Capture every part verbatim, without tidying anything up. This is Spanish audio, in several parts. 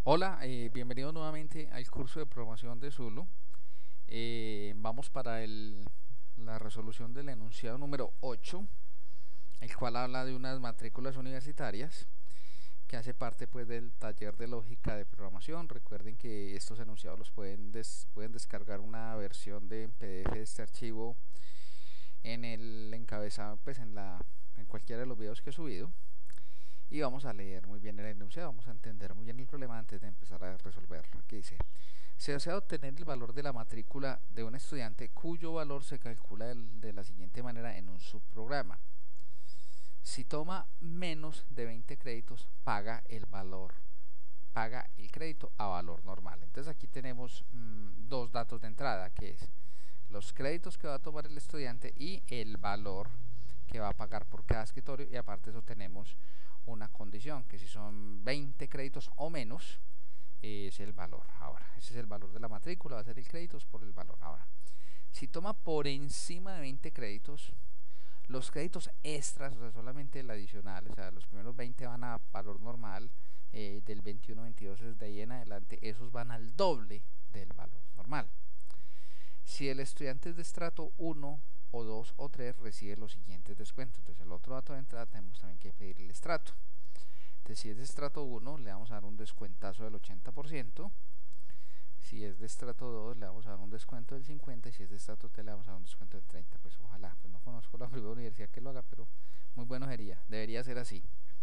Hola, eh, bienvenido nuevamente al curso de programación de Zulu. Eh, vamos para el- la resolución del enunciado número ocho, el cual habla de unas matrículas universitarias que hace parte pues del taller de lógica de programación. Recuerden que estos enunciados los pueden, des- pueden descargar una versión de P D F de este archivo en el encabezado, pues en la en cualquiera de los videos que he subido, y vamos a leer muy bien el enunciado, vamos a entender muy bien el problema antes de empezar a resolverlo. Aquí dice: se desea obtener el valor de la matrícula de un estudiante cuyo valor se calcula de la siguiente manera en un subprograma. Si toma menos de veinte créditos, paga el valor, paga el crédito a valor normal. Entonces aquí tenemos mmm, dos datos de entrada, que es los créditos que va a tomar el estudiante y el valor que va a pagar por cada escritorio, y aparte de eso tenemos una condición, que si son veinte créditos o menos, es el valor. Ahora, ese es el valor de la matrícula, va a ser el créditos por el valor. Ahora, si toma por encima de veinte créditos, los créditos extras, o sea, solamente el adicional, o sea, los primeros veinte van a valor normal, eh, del veintiuno veintidós desde ahí en adelante, esos van al doble del valor normal. Si el estudiante es de estrato uno o dos o tres, recibe los siguientes descuentos. Entonces, el otro dato de entrada tenemos también que pedir el estrato. Entonces, si es de estrato uno, le vamos a dar un descuentazo del ochenta por ciento. Si es de estrato dos, le vamos a dar un descuento del cincuenta por ciento. Y si es de estrato tres, le vamos a dar un descuento del treinta por ciento. Pues ojalá, pues no conozco la primera universidad que lo haga, pero muy bueno sería, debería ser así.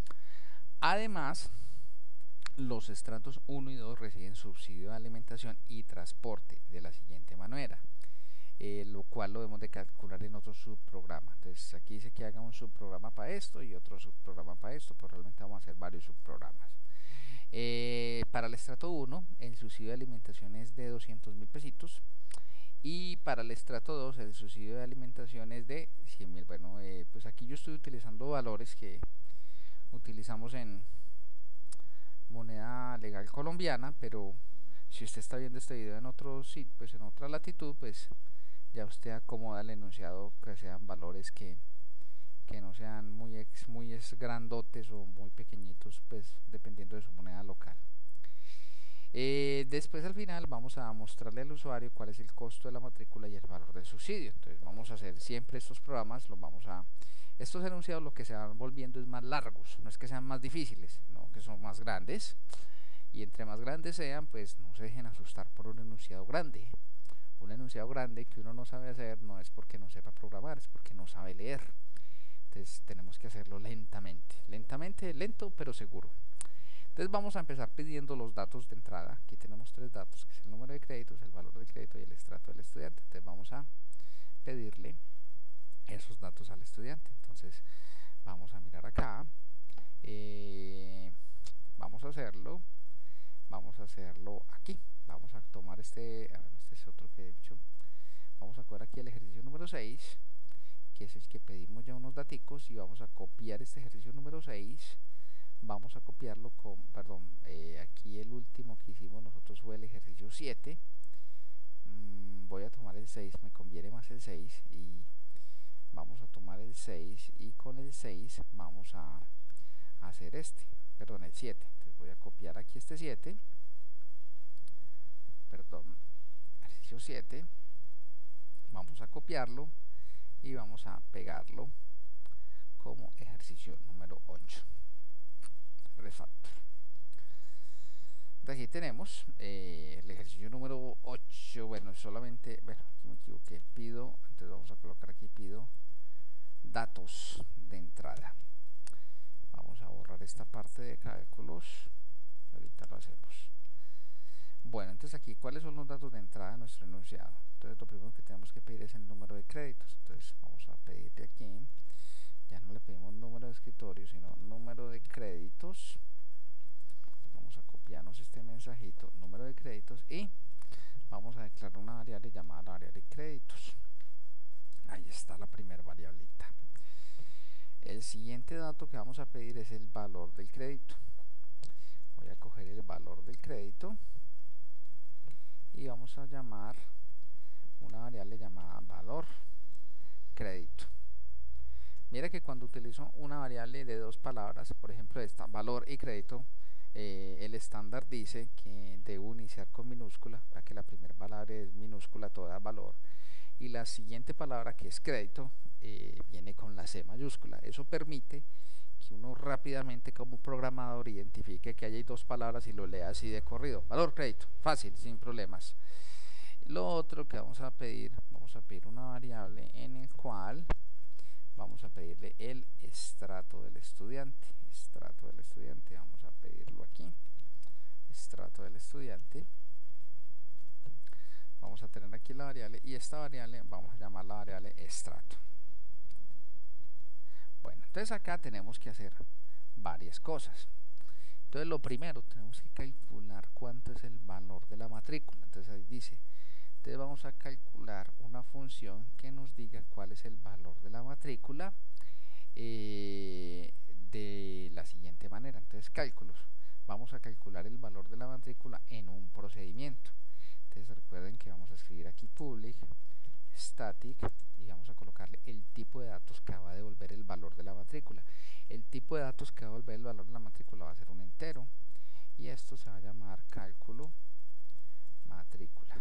Además, los estratos uno y dos reciben subsidio de alimentación y transporte de la siguiente manera, eh, lo cual lo debemos de calcular en otro subprograma. Entonces aquí dice que haga un subprograma para esto y otro subprograma para esto, pero realmente vamos a hacer varios subprogramas. Eh, para el estrato uno, el subsidio de alimentación es de doscientos mil pesitos, y para el estrato dos, el subsidio de alimentación es de cien mil. Bueno, eh, pues aquí yo estoy utilizando valores que utilizamos en moneda legal colombiana, pero si usted está viendo este video en otro sitio, pues en otra latitud, pues ya usted acomoda el enunciado que sean valores que, que no sean muy, ex, muy grandotes o muy pequeñitos, pues dependiendo de su moneda local. Eh, después, al final, vamos a mostrarle al usuario cuál es el costo de la matrícula y el valor del subsidio. Entonces vamos a hacer siempre estos programas, los vamos a... Estos enunciados lo que se van volviendo es más largos, no es que sean más difíciles, no, que son más grandes, y entre más grandes sean, pues no se dejen asustar por un enunciado grande. Un enunciado grande que uno no sabe hacer no es porque no sepa programar, es porque no sabe leer. Entonces tenemos que hacerlo lentamente, lentamente, lento pero seguro. Entonces vamos a empezar pidiendo los datos de entrada. Aquí tenemos tres datos, que es el número de créditos, el valor del crédito y el estrato del estudiante. Entonces vamos a pedirle esos datos al estudiante. Entonces vamos a mirar acá, eh, vamos a hacerlo, vamos a hacerlo aquí. Vamos a tomar este, a ver, este es otro que he dicho. Vamos a coger aquí el ejercicio número seis, que es el que pedimos ya unos daticos, y vamos a copiar este ejercicio número seis. Vamos a copiarlo con, perdón, eh, aquí el último que hicimos nosotros fue el ejercicio siete. mm, voy a tomar el seis, me conviene más el seis, y vamos a tomar el seis, y con el seis vamos a, a hacer este, perdón, el siete. Entonces voy a copiar aquí este siete, perdón, ejercicio siete, vamos a copiarlo y vamos a pegarlo como ejercicio número ocho. Refactor. De aquí tenemos eh, el ejercicio número ocho. Bueno, solamente, bueno, aquí me equivoqué, pido, entonces vamos a colocar aquí, pido datos de entrada. Vamos a borrar esta parte de cálculos y ahorita lo hacemos. Bueno, entonces aquí, ¿cuáles son los datos de entrada de nuestro enunciado? Entonces lo primero que tenemos que pedir es el número de créditos. Entonces vamos a pedirle aquí, ya no le pedimos número de escritorio, sino número de créditos. Vamos a copiarnos este mensajito, número de créditos, y vamos a declarar una variable llamada la variable créditos. Ahí está la primera variablita. El siguiente dato que vamos a pedir es el valor del crédito. Voy a coger el valor del crédito y vamos a llamar una variable llamada valor crédito. Mira que cuando utilizo una variable de dos palabras, por ejemplo esta, valor y crédito, eh, el estándar dice que debo iniciar con minúscula para que la primera palabra es minúscula toda valor y la siguiente palabra, que es crédito, eh, viene con la C mayúscula. Eso permite que uno rápidamente como programador identifique que hay dos palabras y lo lea así de corrido. Valor crédito, fácil, sin problemas. Lo otro que vamos a pedir, vamos a pedir una variable en el cual vamos a pedirle el estrato del estudiante. Estrato del estudiante, vamos a pedirlo aquí. Estrato del estudiante. Vamos a tener aquí la variable y esta variable vamos a llamar la variable estrato. Bueno, entonces acá tenemos que hacer varias cosas. Entonces lo primero, tenemos que calcular cuánto es el valor de la matrícula. Entonces ahí dice, entonces vamos a calcular una función que nos diga cuál es el valor de la matrícula eh, de la siguiente manera. Entonces cálculos, vamos a calcular el valor de la matrícula en un procedimiento. Entonces recuerden que vamos a escribir aquí public static y vamos a colocarle el tipo de datos que va a devolver el valor de la matrícula. El tipo de datos que va a devolver el valor de la matrícula va a ser un entero y esto se va a llamar cálculo matrícula.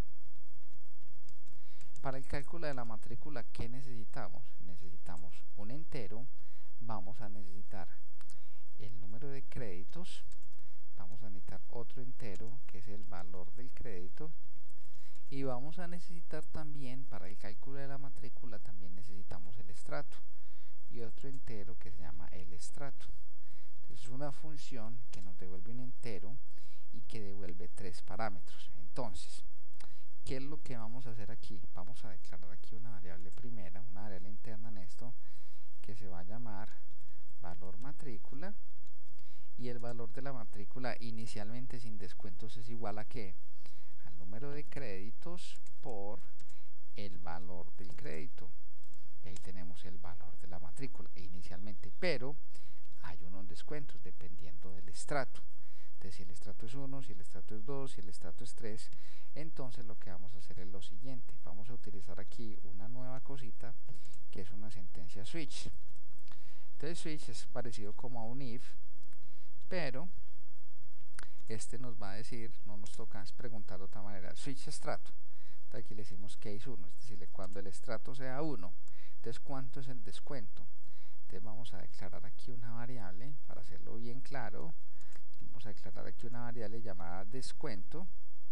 Para el cálculo de la matrícula, ¿qué necesitamos? Necesitamos un entero, vamos a necesitar el número de créditos, vamos a necesitar otro entero que es el valor del crédito y vamos a necesitar también, para el cálculo de la matrícula, también necesitamos el estrato y otro entero que se llama el estrato. Entonces es una función que nos devuelve un entero y que devuelve tres parámetros. Entonces, ¿qué es lo que vamos a hacer aquí? Vamos a declarar aquí una variable primera, una variable interna en esto, que se va a llamar valor matrícula, y el valor de la matrícula inicialmente sin descuentos es igual a ¿qué? Al número de créditos por el valor del crédito. Y ahí tenemos el valor de la matrícula inicialmente, pero hay unos descuentos dependiendo del estrato. Entonces si el estrato es uno, si el estrato es dos, si el estrato es tres, entonces lo que vamos a hacer es lo siguiente. Vamos a utilizar aquí una nueva cosita que es una sentencia switch. Entonces switch es parecido como a un if, pero este nos va a decir, no nos toca preguntar de otra manera, switch estrato. Entonces aquí le decimos case uno, es decir, cuando el estrato sea uno, entonces ¿cuánto es el descuento? Entonces vamos a declarar aquí una variable para hacerlo bien claro. Vamos a declarar aquí una variable llamada descuento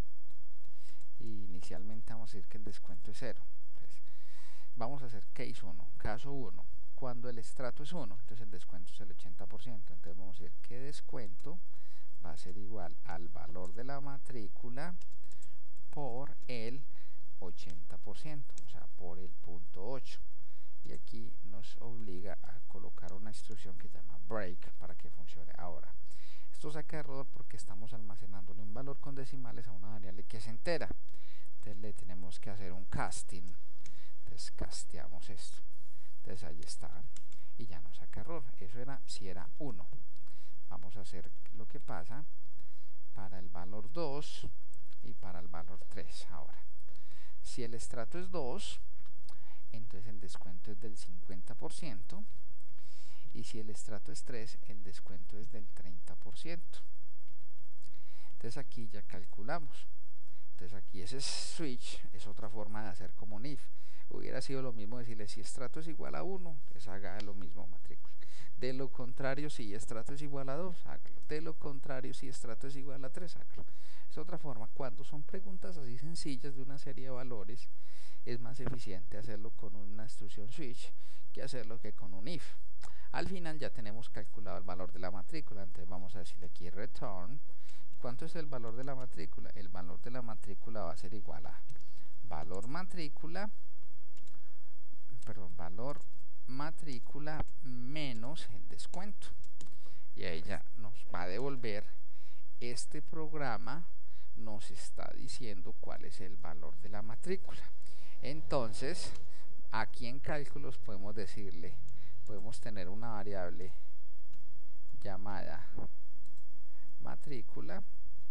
y inicialmente vamos a decir que el descuento es cero. Entonces vamos a hacer case uno, caso uno, cuando el estrato es uno, entonces el descuento es el ochenta por ciento. Entonces vamos a decir que descuento va a ser igual al valor de la matrícula por el ochenta por ciento, o sea, por el punto ocho. Y aquí nos obliga a colocar una instrucción que se llama break para que funcione. Ahora, esto saca error porque estamos almacenándole un valor con decimales a una variable que es entera. Entonces le tenemos que hacer un casting. Entonces casteamos esto. Entonces ahí está. Y ya no saca error. Eso era si era uno. Vamos a hacer lo que pasa para el valor dos y para el valor tres. Ahora, si el estrato es dos, entonces el descuento es del cincuenta por ciento. Y si el estrato es tres, el descuento es del treinta por ciento. Entonces aquí ya calculamos. Entonces aquí ese switch es otra forma de hacer como un if. Hubiera sido lo mismo decirle si estrato es igual a uno, pues haga lo mismo matrícula. De lo contrario, si estrato es igual a dos, hágalo. De lo contrario, si estrato es igual a tres, hágalo. Es otra forma. Cuando son preguntas así sencillas de una serie de valores, es más eficiente hacerlo con una instrucción switch que hacerlo que con un if. Al final ya tenemos calculado el valor de la matrícula, entonces vamos a decirle aquí return. ¿Cuánto es el valor de la matrícula? El valor de la matrícula va a ser igual a valor matrícula, perdón, valor matrícula menos el descuento. Y ahí ya nos va a devolver, este programa nos está diciendo cuál es el valor de la matrícula. Entonces, aquí en cálculos podemos decirle, podemos tener una variable llamada matrícula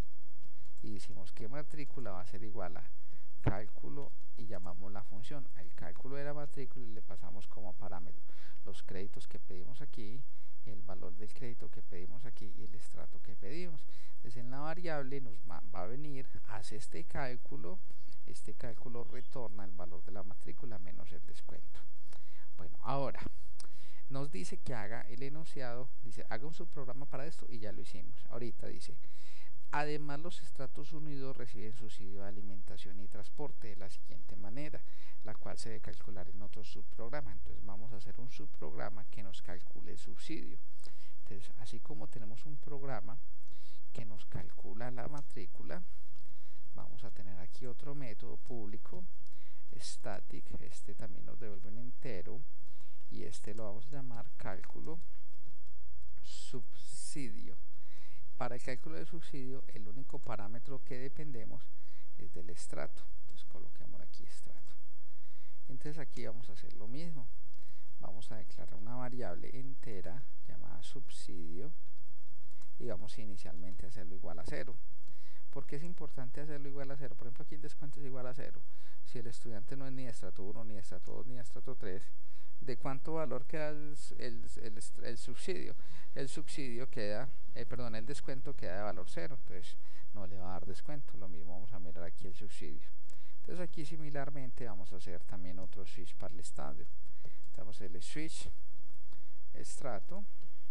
y decimos que matrícula va a ser igual a cálculo y llamamos la función al cálculo de la matrícula y le pasamos como parámetro los créditos que pedimos aquí el valor del crédito que pedimos aquí y el estrato que pedimos. Entonces en la variable nos va, va a venir, hace este cálculo, este cálculo retorna el valor de la matrícula menos el descuento. Bueno, ahora nos dice que haga el enunciado, dice haga un subprograma para esto y ya lo hicimos. Ahorita dice, además los estratos unidos reciben subsidio de alimentación y transporte de la siguiente manera, la cual se debe calcular en otro subprograma. Entonces vamos a hacer un subprograma que nos calcule el subsidio. Entonces así como tenemos un programa que nos calcula la matrícula, vamos a tener aquí otro método público, static, este también nos devuelve un entero y este lo vamos a llamar cálculo subsidio. Para el cálculo de subsidio el único parámetro que dependemos es del estrato, entonces coloquemos aquí estrato. Entonces aquí vamos a hacer lo mismo, vamos a declarar una variable entera llamada subsidio y vamos inicialmente a hacerlo igual a cero. ¿Por qué es importante hacerlo igual a cero? Por ejemplo, aquí el descuento es igual a cero. Si el estudiante no es ni estrato uno, ni estrato dos, ni estrato tres, ¿de cuánto valor queda el, el, el, el subsidio? El subsidio queda, eh, perdón, el descuento queda de valor cero, entonces no le va a dar descuento. Lo mismo vamos a mirar aquí el subsidio. Entonces aquí similarmente vamos a hacer también otro switch para el estadio. Vamos a hacerle switch estrato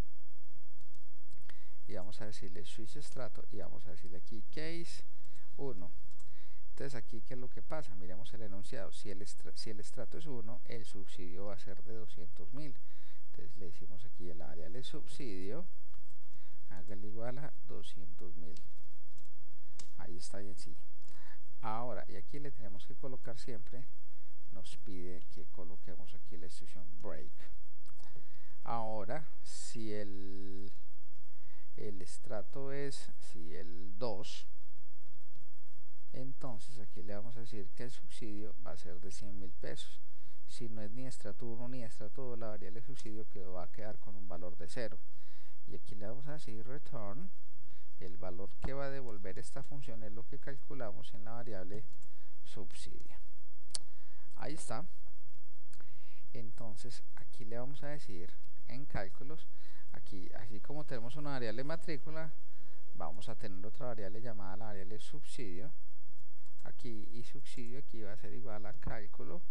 y vamos a decirle switch estrato y vamos a decirle aquí case uno. Entonces aquí qué es lo que pasa, miremos el enunciado, si el, si el estrato es uno, el subsidio va a ser de doscientos mil. Entonces le decimos aquí el área del subsidio, hágale igual a doscientos mil. Ahí está bien, sí. Ahora, y aquí le tenemos que colocar siempre, nos pide que coloquemos aquí la instrucción break. Ahora, si el, el estrato es, si el dos, entonces aquí le vamos a decir que el subsidio va a ser de cien mil pesos. Si no es ni estrato uno ni estrato dos, la variable de subsidio quedó, va a quedar con un valor de cero. Y aquí le vamos a decir return, el valor que va a devolver esta función es lo que calculamos en la variable subsidio. Ahí está. Entonces aquí le vamos a decir en cálculos, aquí así como tenemos una variable matrícula, vamos a tener otra variable llamada la variable subsidio aquí, y subsidio aquí va a ser igual a cálculo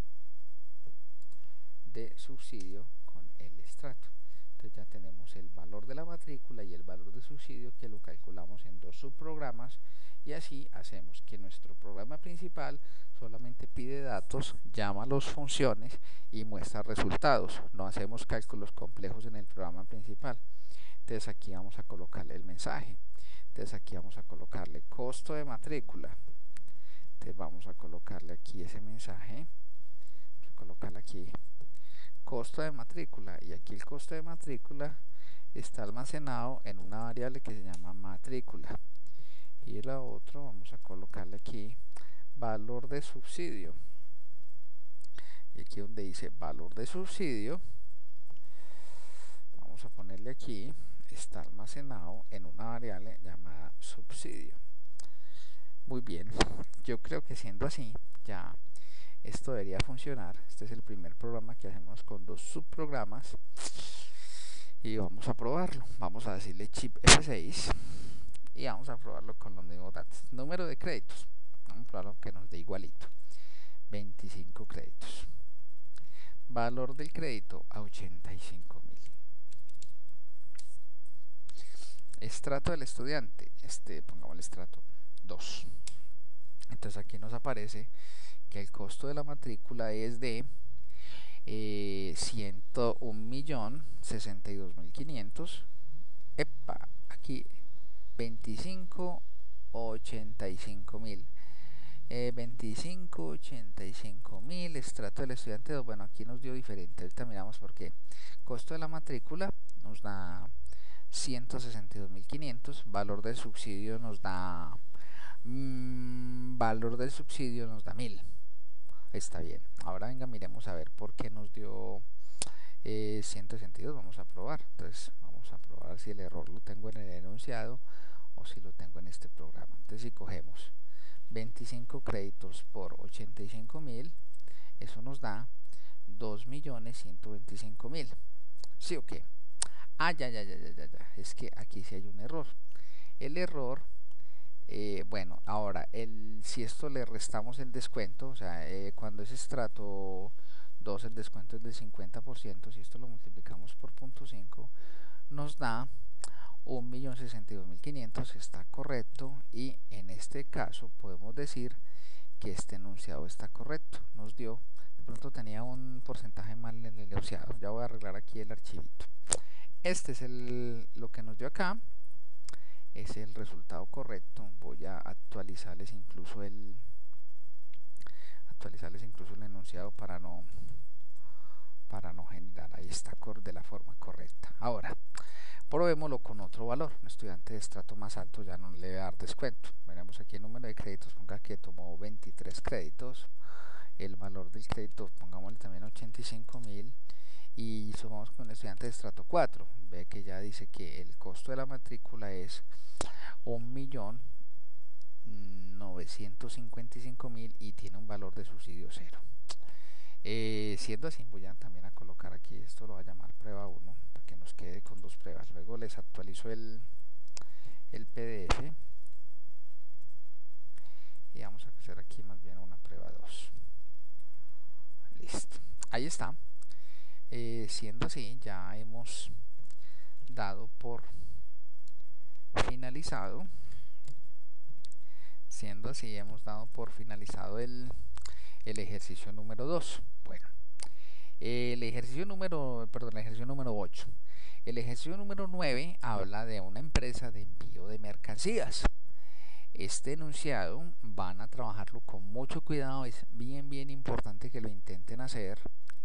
de subsidio con el estrato. Entonces ya tenemos el valor de la matrícula y el valor de subsidio que lo calculamos en dos subprogramas, y así hacemos que nuestro programa principal solamente pide datos, llama las funciones y muestra resultados. No hacemos cálculos complejos en el programa principal. Entonces aquí vamos a colocarle el mensaje. Entonces aquí vamos a colocarle costo de matrícula. Entonces vamos a colocarle aquí ese mensaje, vamos a colocarle aquí costo de matrícula, y aquí el costo de matrícula está almacenado en una variable que se llama matrícula, y la otra vamos a colocarle aquí valor de subsidio, y aquí donde dice valor de subsidio vamos a ponerle aquí está almacenado en una variable llamada subsidio. Muy bien, yo creo que siendo así ya esto debería funcionar. Este es el primer programa que hacemos con dos subprogramas y vamos a probarlo. Vamos a decirle chip F seis y vamos a probarlo con los mismos datos. Número de créditos, vamos a probarlo que nos dé igualito, veinticinco créditos. Valor del crédito a ochenta y cinco mil. Estrato del estudiante, este pongamos el estrato dos. Entonces aquí nos aparece que el costo de la matrícula es de eh, ciento un millón sesenta y dos mil quinientos. Epa, aquí veinticinco ochenta y cinco mil. Eh, veinticinco ochenta y cinco mil, estrato del estudiante dos. Bueno, aquí nos dio diferente. Ahorita miramos por qué. Costo de la matrícula nos da ciento sesenta y dos mil quinientos. Valor del subsidio nos da mmm, valor del subsidio nos da mil. Está bien. Ahora venga, miremos a ver por qué nos dio eh, ciento sesenta y dos. Vamos a probar. Entonces vamos a probar si el error lo tengo en el enunciado o si lo tengo en este programa. Entonces si cogemos veinticinco créditos por ochenta y cinco mil, eso nos da dos millones ciento veinticinco mil. ¿Sí o qué? Ah, ya, ya, ya, ya, ya, ya. Es que aquí sí hay un error. El error, eh, bueno, ahora, el, si esto le restamos el descuento, o sea, eh, cuando es estrato dos el descuento es del cincuenta por ciento, si esto lo multiplicamos por punto cinco, nos da un millón sesenta y dos mil quinientos, está correcto, y en este caso podemos decir que este enunciado está correcto. Nos dio, de pronto tenía un porcentaje mal en el enunciado, ya voy a arreglar aquí el archivito. Este es el, lo que nos dio acá, es el resultado correcto. Voy a actualizarles incluso el actualizarles incluso el enunciado para no para no generar, ahí está de la forma correcta. Ahora probémoslo con otro valor. Un estudiante de estrato más alto ya no le va a dar descuento. Veremos aquí el número de créditos, ponga que tomó veintitrés créditos, el valor del crédito pongámosle también ochenta y cinco mil, y sumamos con un estudiante de estrato cuatro. Ve que ya dice que el costo de la matrícula es un millón novecientos cincuenta y cinco mil y tiene un valor de subsidio cero. Eh, siendo así, voy a también a colocar aquí, esto lo voy a llamar prueba uno para que nos quede con dos pruebas. Luego les actualizo el, el P D F y vamos a hacer aquí más bien una prueba dos. Listo, ahí está. Eh, siendo así, ya hemos dado por finalizado. Siendo así, hemos dado por finalizado el, el ejercicio número dos. Bueno, el ejercicio número, perdón, el ejercicio número ocho. El ejercicio número nueve habla de una empresa de envío de mercancías. Este enunciado van a trabajarlo con mucho cuidado, es bien bien importante que lo intenten hacer.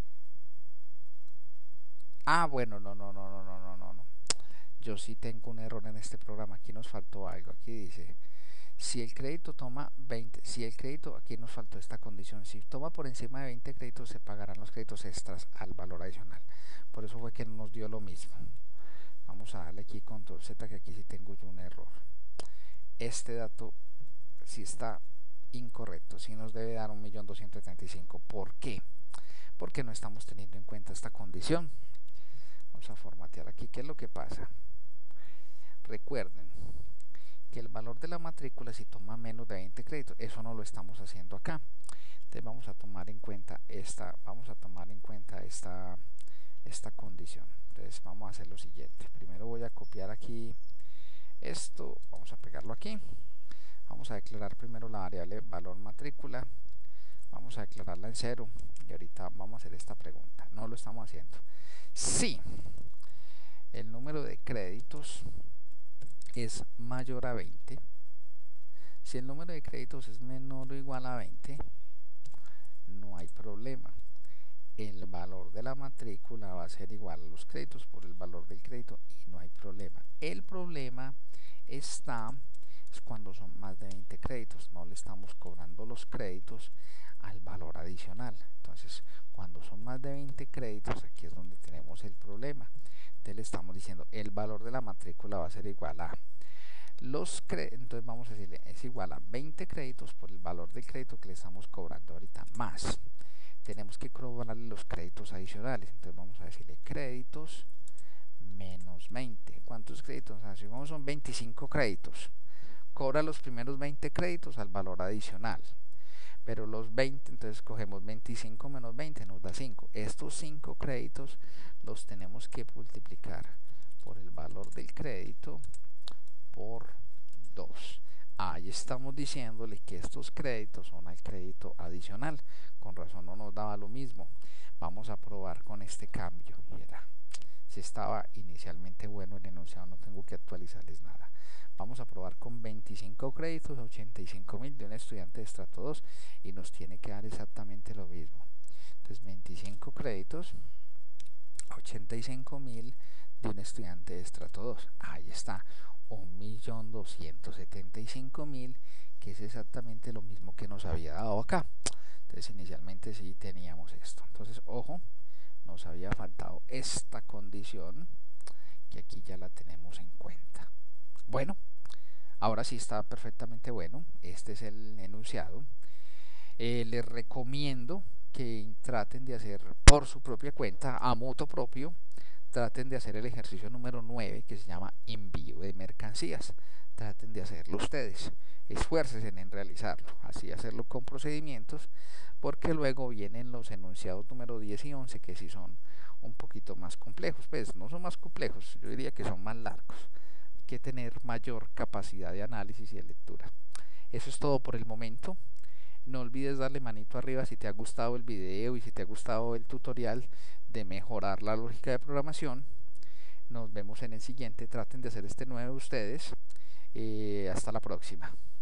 Ah, bueno, no, no, no, no, no, no, no, no. Yo sí tengo un error en este programa, aquí nos faltó algo, aquí dice, si el crédito toma veinte, si el crédito, aquí nos faltó esta condición, si toma por encima de veinte créditos se pagarán los créditos extras al valor adicional. Por eso fue que no nos dio lo mismo. Vamos a darle aquí control Z, que aquí sí tengo yo un error. Este dato sí está incorrecto, sí nos debe dar un millón doscientos treinta y cinco. ¿Por qué? Porque no estamos teniendo en cuenta esta condición. Vamos a formatear aquí. ¿Qué es lo que pasa? Recuerden que el valor de la matrícula si toma menos de veinte créditos, eso no lo estamos haciendo acá. Entonces vamos a tomar en cuenta esta, vamos a tomar en cuenta esta, esta condición. Entonces vamos a hacer lo siguiente. Primero voy a copiar aquí esto, vamos a pegarlo aquí. Vamos a declarar primero la variable valor matrícula, vamos a declararla en cero y ahorita vamos a hacer esta pregunta. No lo estamos haciendo. Si el número de créditos es mayor a veinte, si el número de créditos es menor o igual a veinte, no hay problema. El valor de la matrícula va a ser igual a los créditos por el valor del crédito y no hay problema. El problema está es cuando son más de veinte créditos, no le estamos cobrando los créditos al valor adicional. Entonces, cuando son más de veinte créditos, aquí es donde tenemos el problema. Entonces le estamos diciendo, el valor de la matrícula va a ser igual a los créditos, entonces vamos a decirle, es igual a veinte créditos por el valor del crédito que le estamos cobrando ahorita, más tenemos que cobrarle los créditos adicionales. Entonces vamos a decirle créditos menos veinte. ¿Cuántos créditos? Así como son veinticinco créditos, cobra los primeros veinte créditos al valor adicional, pero los veinte, entonces cogemos veinticinco menos veinte, nos da cinco. Estos cinco créditos los tenemos que multiplicar por el valor del crédito por dos. Ahí estamos diciéndole que estos créditos son al crédito adicional. Con razón no nos daba lo mismo. Vamos a probar con este cambio. Y era, si estaba inicialmente bueno el enunciado, no tengo que actualizarles nada. Vamos a probar con veinticinco créditos, ochenta y cinco mil de un estudiante de estrato dos y nos tiene que dar exactamente lo mismo. Entonces veinticinco créditos, ochenta y cinco mil de un estudiante de estrato dos. Ahí está, un millón doscientos setenta y cinco mil, que es exactamente lo mismo que nos había dado acá. Entonces inicialmente sí teníamos esto. Entonces ojo, nos había faltado esta condición que aquí ya la tenemos en cuenta. Bueno, ahora sí está perfectamente bueno. Este es el enunciado. Eh, les recomiendo que traten de hacer por su propia cuenta, a moto propio, traten de hacer el ejercicio número nueve, que se llama envío de mercancías. Traten de hacerlo ustedes, esfuércense en realizarlo, así hacerlo con procedimientos, porque luego vienen los enunciados número diez y once, que sí son un poquito más complejos. Pues no son más complejos, yo diría que son más largos. Hay que tener mayor capacidad de análisis y de lectura. Eso es todo por el momento. No olvides darle manito arriba si te ha gustado el video y si te ha gustado el tutorial de mejorar la lógica de programación. Nos vemos en el siguiente. Traten de hacer este nuevo ustedes. Eh, hasta la próxima.